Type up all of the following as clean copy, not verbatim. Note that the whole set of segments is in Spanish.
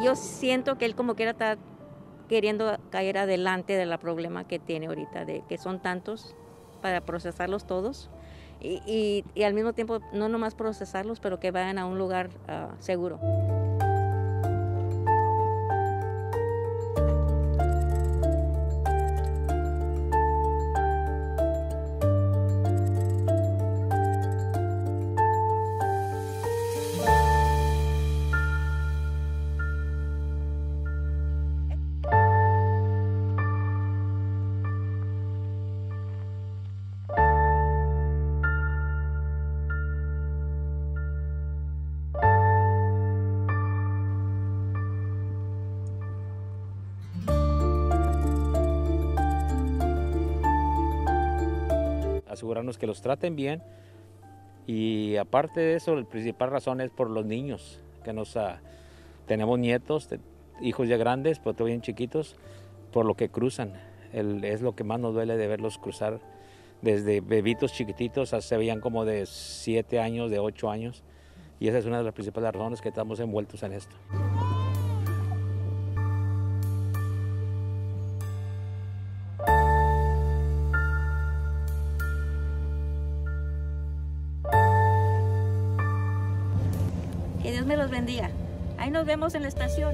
yo siento que él como quiera está queriendo caer adelante de la problema que tiene ahorita, de que son tantos para procesarlos todos y al mismo tiempo no nomás procesarlos, pero que vayan a un lugar seguro. Asegurarnos que los traten bien y aparte de eso, la principal razón es por los niños, que tenemos nietos, hijos ya grandes, pero todavía bien chiquitos, por lo que cruzan. Es lo que más nos duele de verlos cruzar desde bebitos chiquititos, se veían como de 7 años, de 8 años, y esa es una de las principales razones que estamos envueltos en esto. Que Dios me los bendiga. Ahí nos vemos en la estación.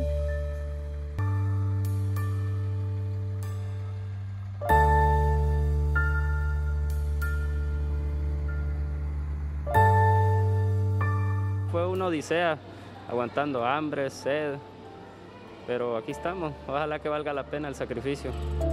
Fue una odisea, aguantando hambre, sed, pero aquí estamos. Ojalá que valga la pena el sacrificio.